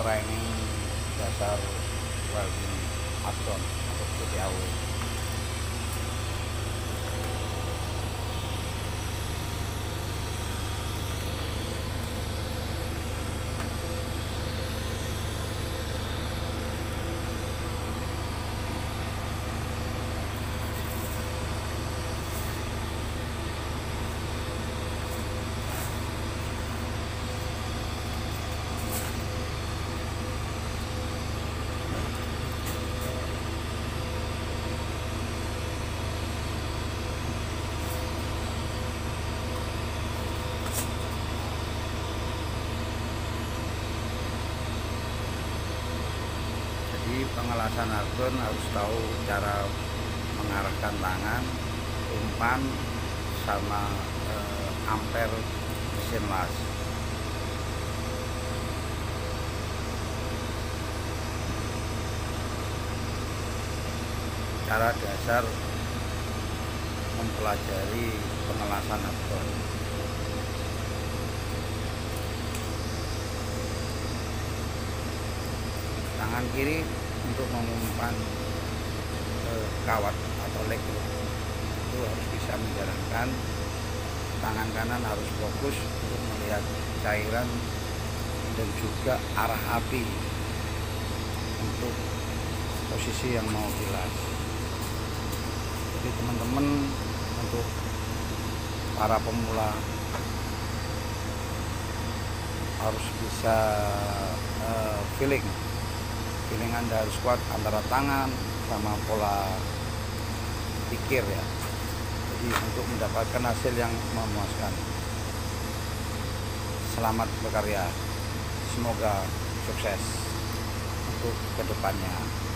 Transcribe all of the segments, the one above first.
training dasar welding addon atau PTAW. Pengelasan addon harus tahu cara mengarahkan tangan, umpan, sama ampere mesin las. Cara dasar mempelajari pengelasan addon. Tangan kiri untuk mengumpan kawat atau leg itu harus bisa menjalankan. Tangan kanan harus fokus untuk melihat cairan dan juga arah api untuk posisi yang mau bilas. Jadi teman-teman, untuk para pemula harus bisa feeling Anda harus kuat antara tangan sama pola pikir ya. Jadi untuk mendapatkan hasil yang memuaskan. Selamat berkarya, semoga sukses untuk kedepannya.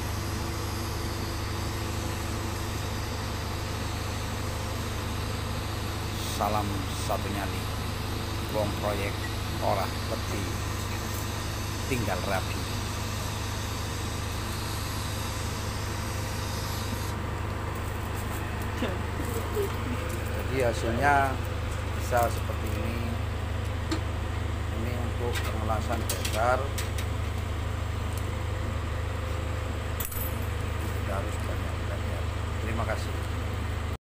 Salam satu nyali, wong proyek ora peti tinggal rapi. Jadi hasilnya bisa seperti ini. Ini untuk pengelasan dasar. Kita harus banyak belajar. Terima kasih.